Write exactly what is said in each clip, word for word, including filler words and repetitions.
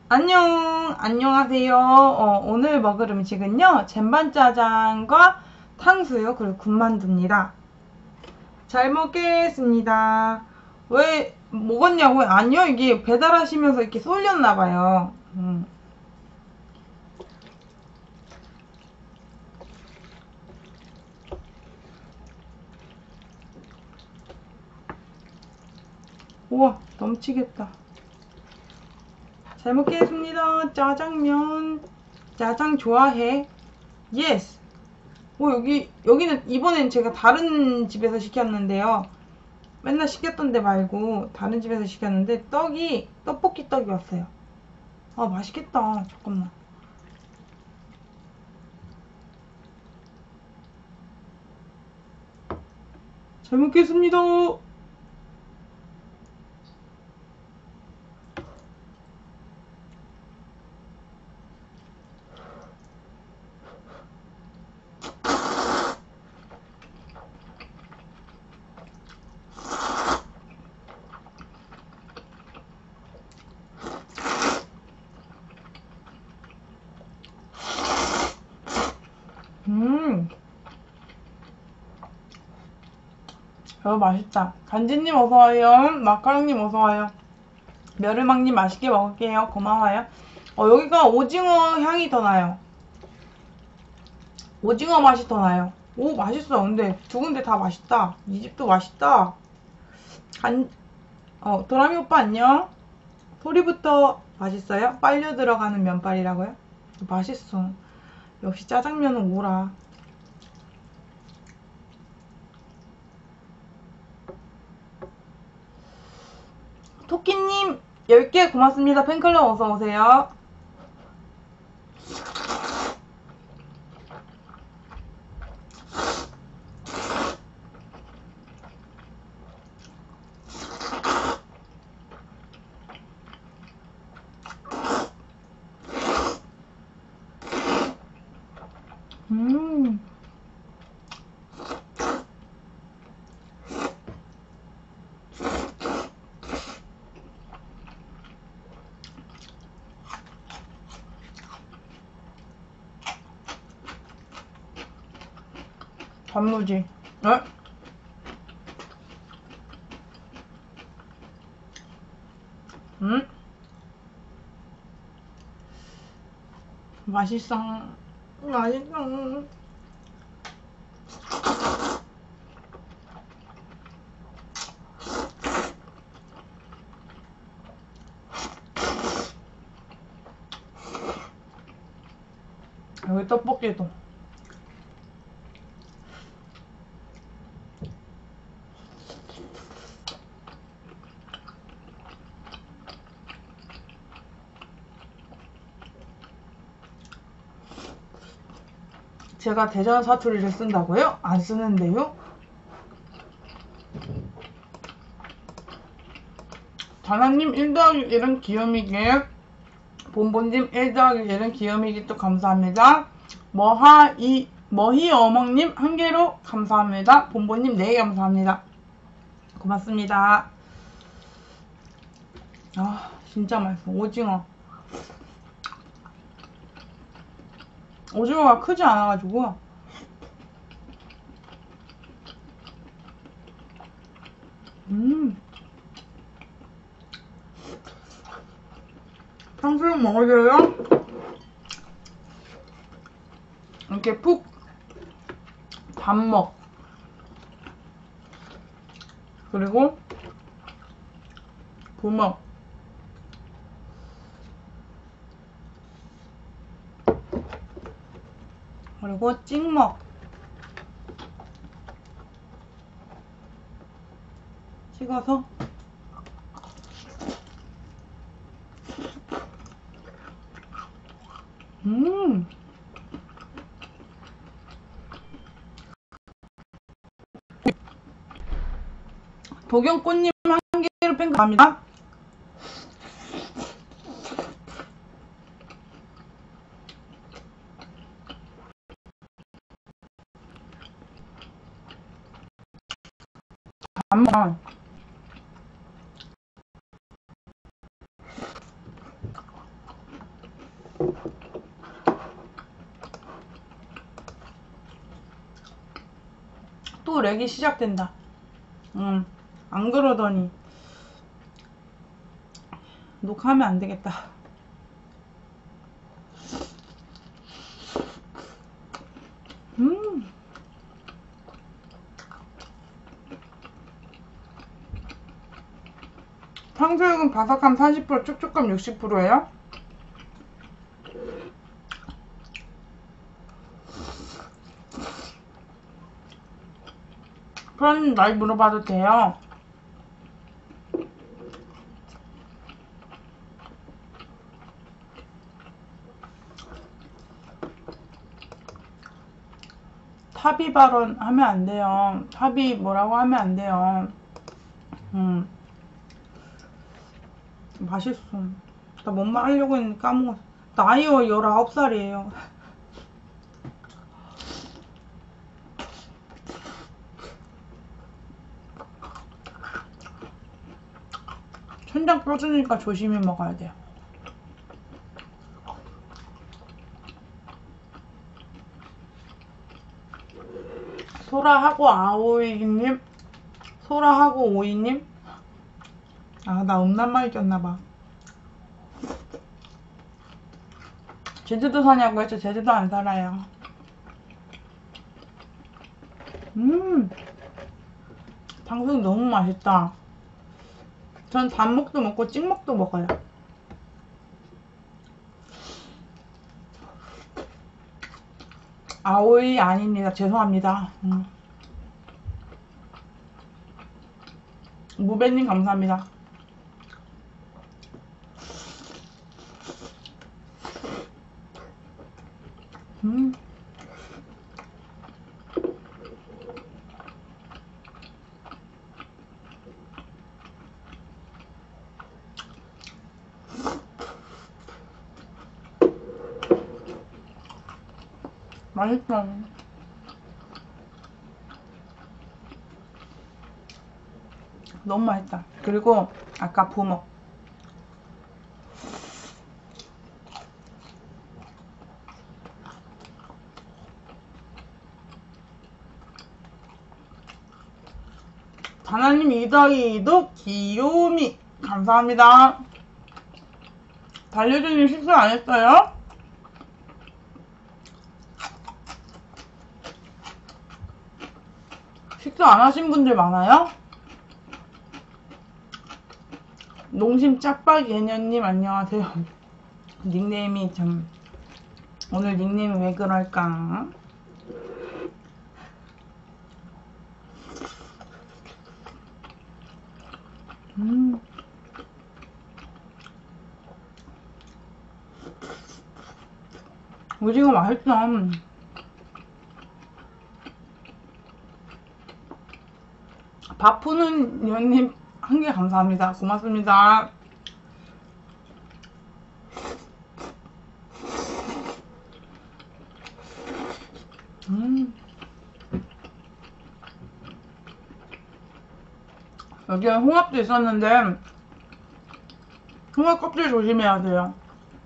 안녕, 안녕하세요. 어, 오늘 먹을 음식은요, 젠반짜장과 탕수육, 그리고 군만두입니다. 잘 먹겠습니다. 왜 먹었냐고요? 아니요, 이게 배달하시면서 이렇게 쏠렸나봐요. 음. 우와, 넘치겠다. 잘 먹겠습니다. 짜장면. 짜장 좋아해? 예스. 오, 여기, 여기는 이번엔 제가 다른 집에서 시켰는데요. 맨날 시켰던 데 말고 다른 집에서 시켰는데 떡이 떡볶이 떡이 왔어요. 아, 맛있겠다. 잠깐만. 잘 먹겠습니다. 음, 이거 맛있다. 간지님 어서와요. 마카롱님 어서와요. 멸을망님 맛있게 먹을게요. 고마워요. 어, 여기가 오징어 향이 더 나요. 오징어 맛이 더 나요. 오, 맛있어. 근데 두 군데 다 맛있다. 이 집도 맛있다. 간, 어, 도라미 오빠 안녕. 소리부터 맛있어요? 빨려 들어가는 면발이라고요? 맛있어. 역시 짜장면은 오라. 토끼님 열 개 고맙습니다. 팬클럽 어서오세요. 음, 단무지. 네? 음, 맛있어. 맛있어. 여기 떡볶이도. 제가 대전 사투리를 쓴다고요? 안 쓰는데요? 다나님 일 더하기 일은 귀요미게. 본본님 일 더하기 일은 귀요미게 또 감사합니다. 머하이, 머히 어멍님 한 개로 감사합니다. 본본님 네 개 감사합니다. 고맙습니다. 아, 진짜 맛있어. 오징어. 오징어가 크지 않아가지고. 음. 탕수육 먹어줘요? 이렇게 푹 밥먹. 그리고 부먹. 그리고 찍먹. 찍어서 음. 도경꽃님 한 개로 뺀 감사합니다. 밥먹. 또 렉이 시작된다. 음, 안 그러더니 녹화하면 안 되겠다. 음. 탕수육은 바삭함 사십 퍼센트, 촉촉함 육십 퍼센트예요. 프로님 말 물어봐도 돼요? 탑이 발언 하면 안 돼요. 탑이 뭐라고 하면 안 돼요. 음. 맛있어. 나 뭔 말 하려고 했는데 까먹었어. 나이요 열아홉 살이에요. 천장 뼈주니까 조심히 먹어야 돼요. 소라하고 아오이님, 소라하고 오이님. 아, 나 음란마이 꼈나봐. 제주도 사냐고 했죠. 제주도 안 살아요. 음, 탕수육 너무 맛있다. 전 단목도 먹고 찍먹도 먹어요. 아오이 아닙니다. 죄송합니다. 음. 무배님 감사합니다. 음. 맛있어. 너무 맛있다. 그리고 아까 부먹. 다나님 이 더하기 이도 귀요미 감사합니다. 달려주님 식사 안 했어요? 식사 안 하신 분들 많아요? 농심 짝박 예년님 안녕하세요. 닉네임이 참 오늘 닉네임이 왜 그럴까? 음. 오징어 맛있어. 바푸는 연님 한 개 감사합니다. 고맙습니다. 음. 여기에 홍합도 있었는데 홍합 껍질 조심해야 돼요.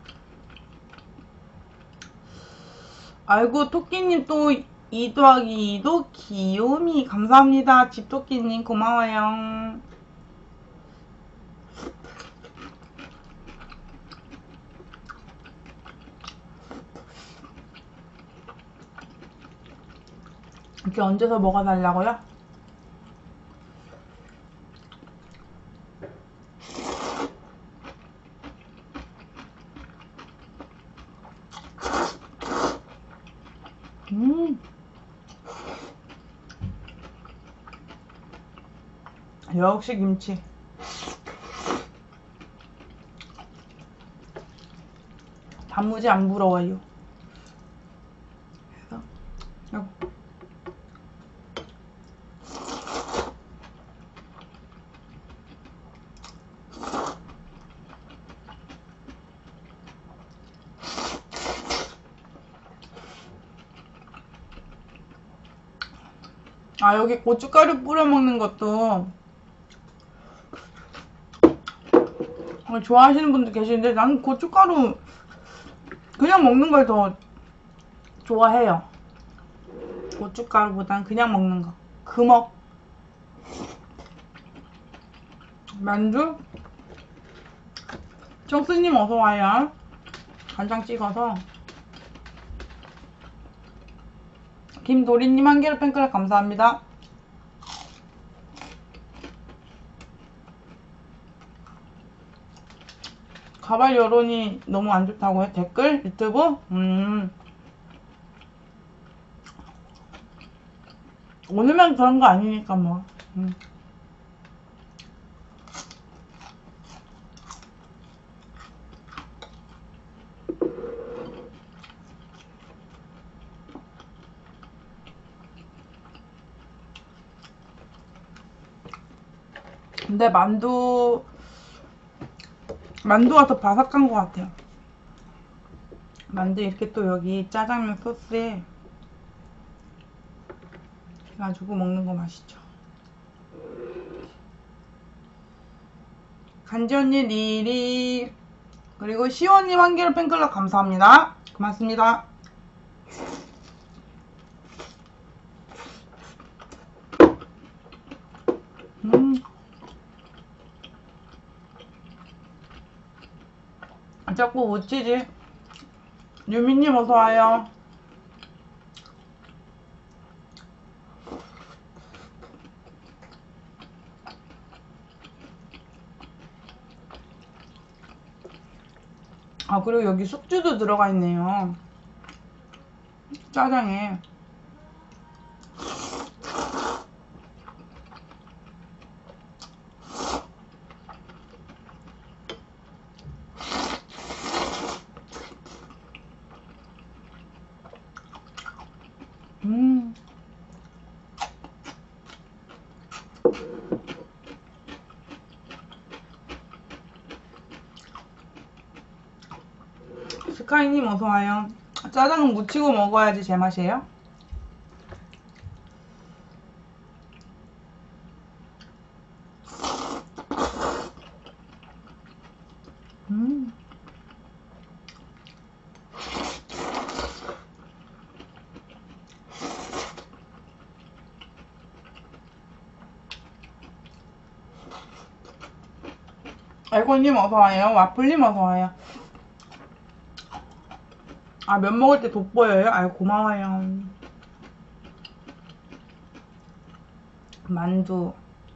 아이고 토끼님 또 이 더하기 이도 귀요미 감사합니다. 집토끼님 고마워요. 이렇게 얹어서 먹어달라고요? 음. 역시 김치. 단무지 안 부러워요. 그래서 여보. 아, 여기 고춧가루 뿌려 먹는 것도 좋아하시는 분도 계시는데 나는 고춧가루 그냥 먹는 걸 더 좋아해요. 고춧가루보단 그냥 먹는 거. 금억. 만두? 정수님 어서와요. 간장 찍어서. 김도리님 한 개로 팬클럽 감사합니다. 가발 여론이 너무 안 좋다고요? 댓글? 유튜브? 음. 오늘만 그런 거 아니니까 뭐. 음. 근데 만두 만두가 더 바삭한 것 같아요. 만두 이렇게 또 여기 짜장면 소스에 해가지고 먹는 거 맛있죠. 간지 언니 리리 그리고 시원님 한 개를 팬클럽 감사합니다. 고맙습니다. 음. 자꾸 못 치지. 유미님 어서와요. 아 그리고 여기 숙주도 들어가 있네요. 짜장에. 음. 스카이님 어서와요. 짜장은 무치고 먹어야지 제맛이에요. 음. 알고님 어서와요. 와플님 어서와요. 아, 면 먹을 때 돋보여요? 아유, 고마워요. 만두.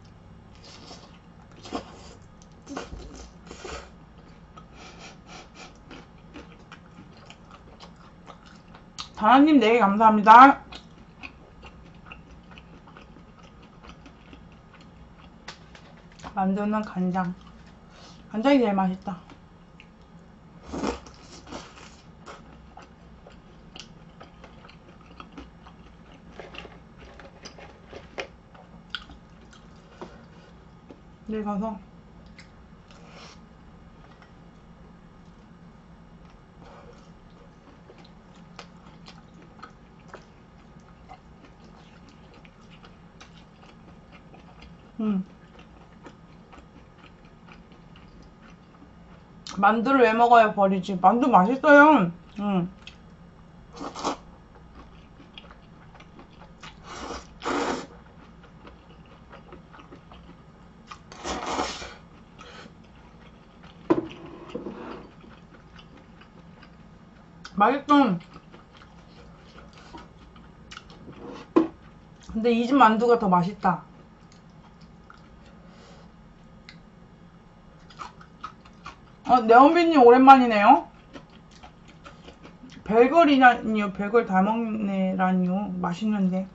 다나님 네 개 감사합니다. 만두는 간장. 간장이 제일 맛있다. 내일 가서 음. 만두를 왜 먹어요? 버리지. 만두 맛있어요. 음. 맛있어. 근데 이 집 만두가 더 맛있다. 어, 네온빈님 오랜만이네요. 별걸이라니요. 별걸 다 먹네라니요. 맛있는데.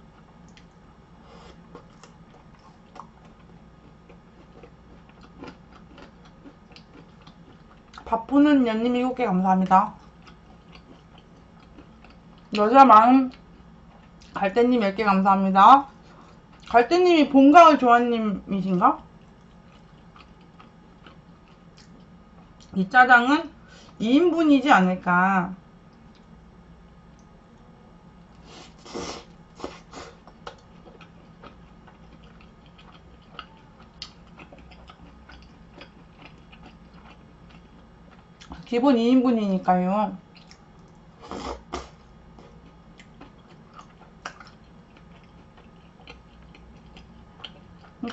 바쁘는 연님 일곱 개 감사합니다. 여자 마음 갈대님 열 개 감사합니다. 갈대님이 봄, 가을, 조아님이신가? 이 짜장은 이 인분이지 않을까. 기본 이 인분이니까요.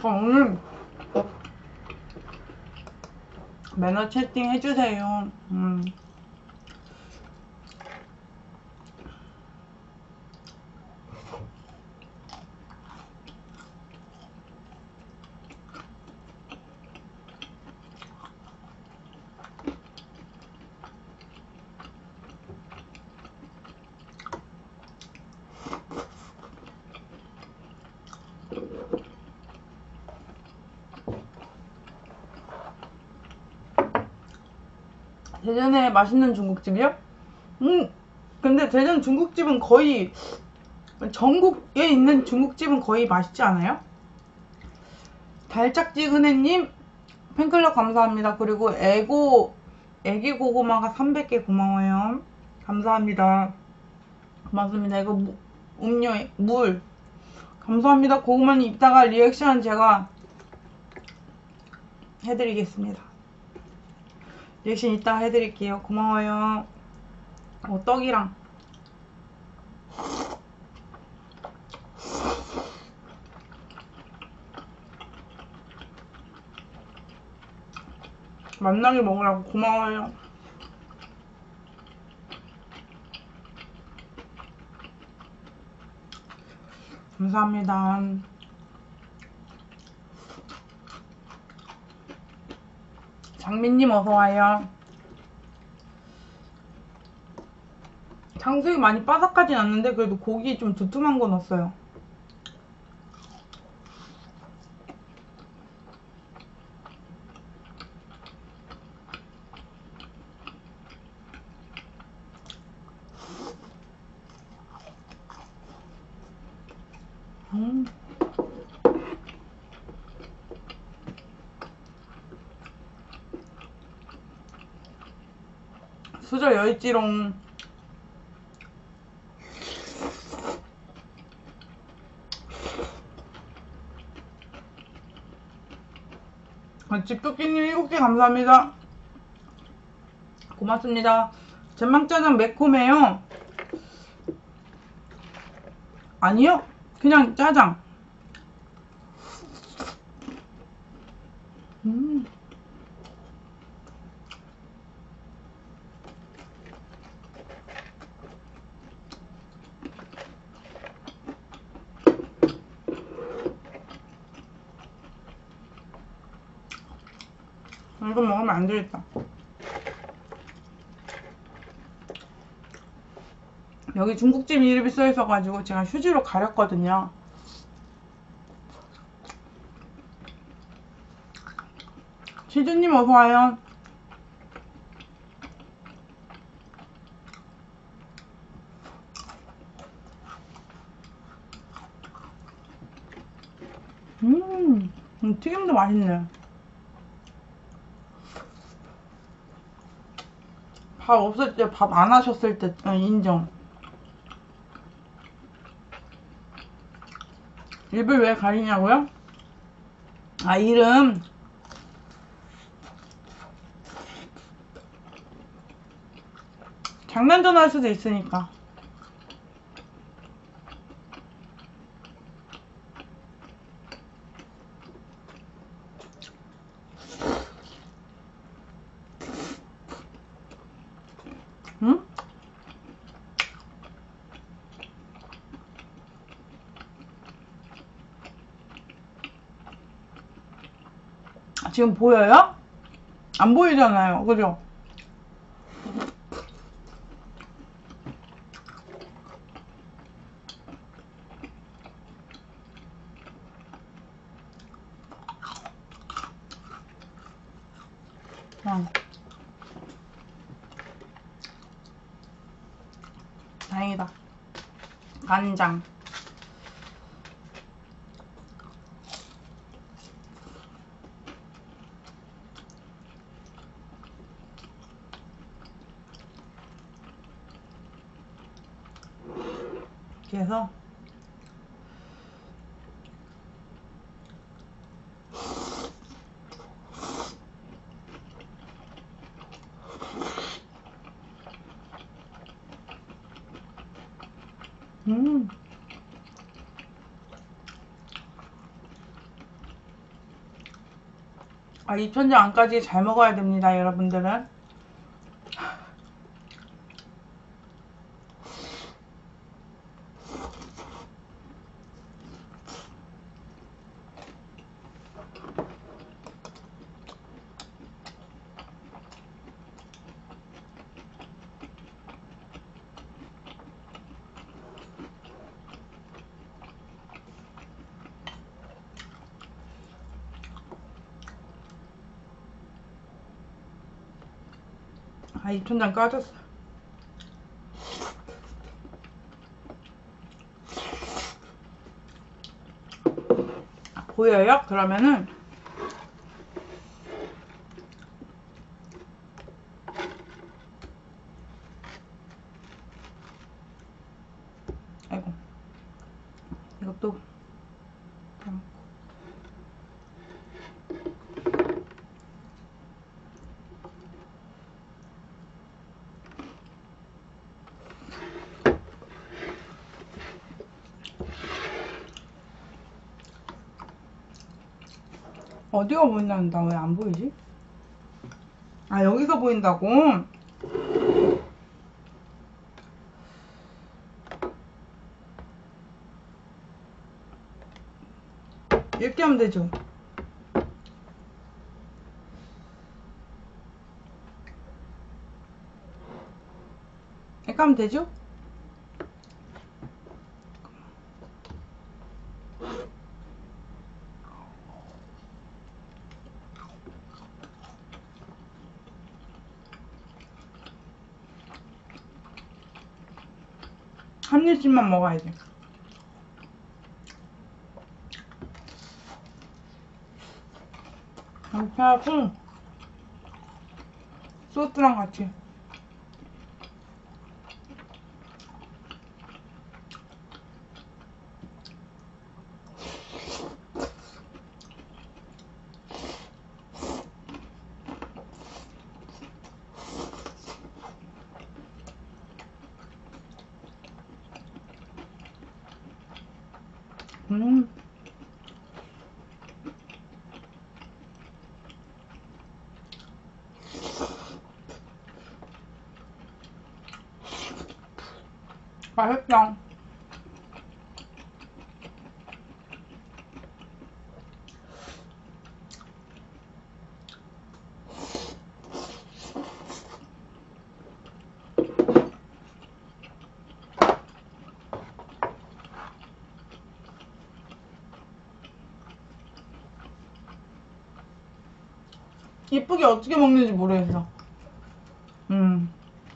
오늘 매너 채팅 해주세요. 음. 대전에 맛있는 중국집이요? 음, 근데 대전 중국집은 거의 전국에 있는 중국집은 거의 맛있지 않아요? 달짝지근해님 팬클럽 감사합니다. 그리고 애고 애기 고구마가 삼백 개 고마워요. 감사합니다. 고맙습니다. 이거 무, 음료 물 감사합니다. 고구마님 이따가 리액션 제가 해드리겠습니다. 리액션 이따가 해드릴게요. 고마워요. 어, 떡이랑 만나게 먹으라고 고마워요. 감사합니다. 장민님 어서와요. 탕수육이 많이 바삭하진 않는데 그래도 고기 좀 두툼한 거 넣었어요. 음. 수저 여있지롱. 아, 집토끼님 일곱 개 감사합니다. 고맙습니다. 젠망짜장 매콤해요. 아니요? 그냥 짜장. 음. 이거 먹으면 안 되겠다. 여기 중국집 이름이 써있어가지고 제가 휴지로 가렸거든요. 시주님 어서와요. 음, 음 튀김도 맛있네. 밥 없을 때, 밥 안 하셨을 때 인정. 입을 왜 가리냐고요? 아, 이름 장난 전화할 수도 있으니까. 응? 지금 보여요? 안 보이잖아요. 그죠? 어. 다행이다. 간장. 이렇게 해서 음 아, 입천장 안까지 잘 먹어야 됩니다, 여러분들은. 아, 입천장 까졌어. 보여요? 그러면은 아이고, 이것도 어디가 보인다는데 왜 안 보이지? 아, 여기서 보인다고? 이렇게 하면 되죠? 이렇게 하면 되죠? 한 입씩만 먹어야 돼. 이렇게 하고 소스랑 같이. 음. 맛있다. 이쁘게 어떻게 먹는지 모르겠어. 음.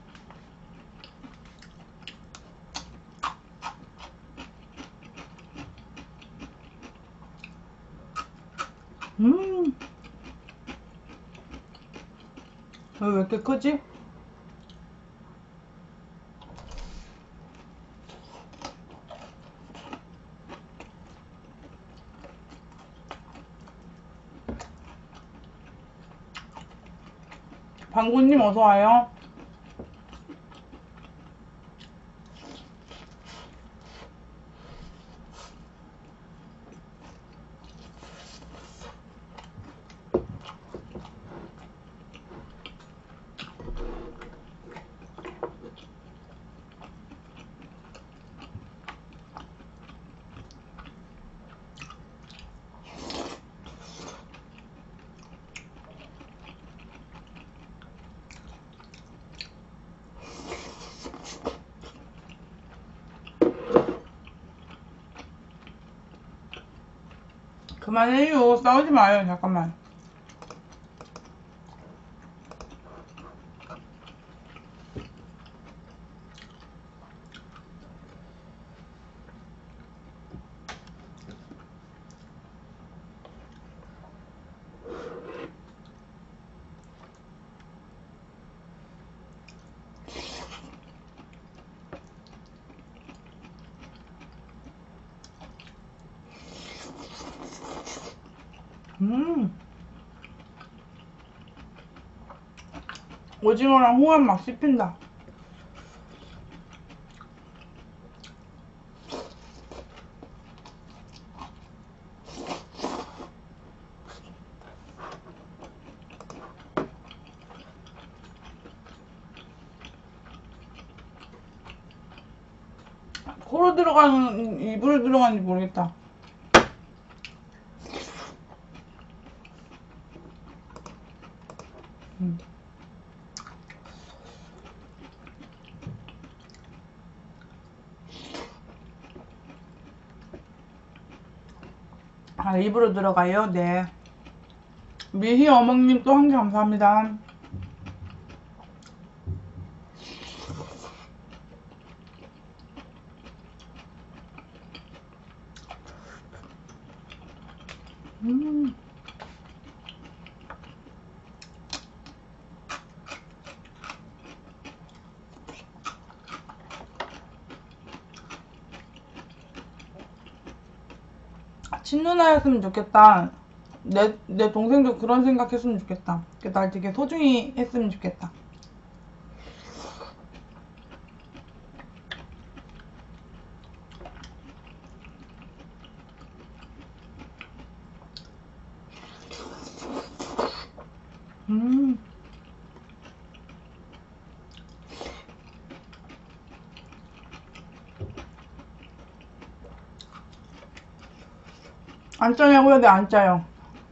음. 왜 이렇게 크지? 방구님 어서와요. 그만해요. 싸우지 마요. 잠깐만. 음. 오징어랑 홍합 막 씹힌다. 코로 들어가는, 입으로 들어가는지 모르겠다. 음. 아, 입으로 들어가요? 네. 미희 어멍님 또 한 개 감사합니다. 음. 친누나였으면 좋겠다. 내, 내 동생도 그런 생각했으면 좋겠다. 날 되게 소중히 했으면 좋겠다. 음. 안 짜냐고요? 네, 안 짜요.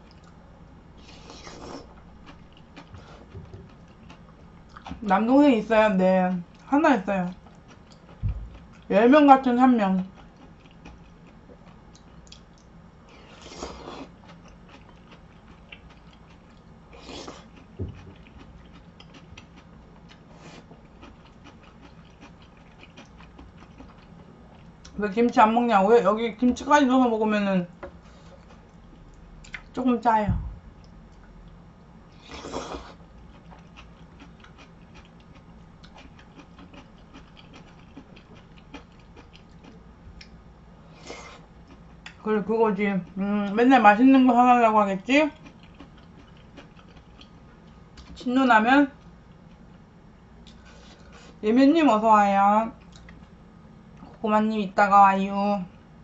남동생 있어요? 네. 하나 있어요. 열명 같은 한 명. 왜 김치 안 먹냐고요? 여기 김치까지 넣어서 먹으면은 조금 짜요. 그래, 그거지. 음, 맨날 맛있는 거 사달라고 하겠지? 친누나면 예면님 어서와요. 고마님 이따가 와요.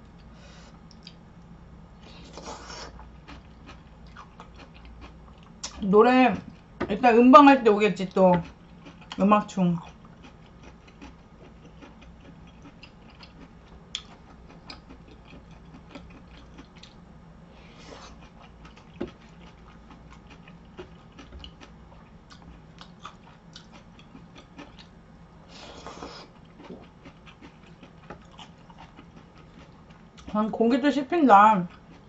노래 일단 음방할 때 오겠지. 또 음악충. 난 고기도 씹힌다.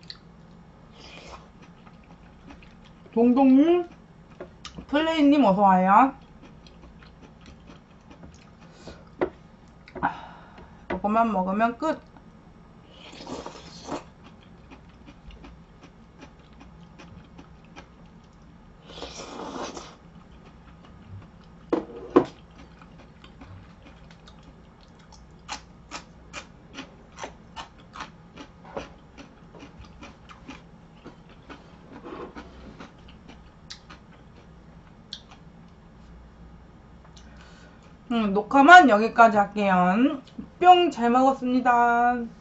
동동님, 플레이님 어서와요. 이거만 먹으면 끝. 음, 녹화만 여기까지 할게요. 뿅, 잘 먹었습니다.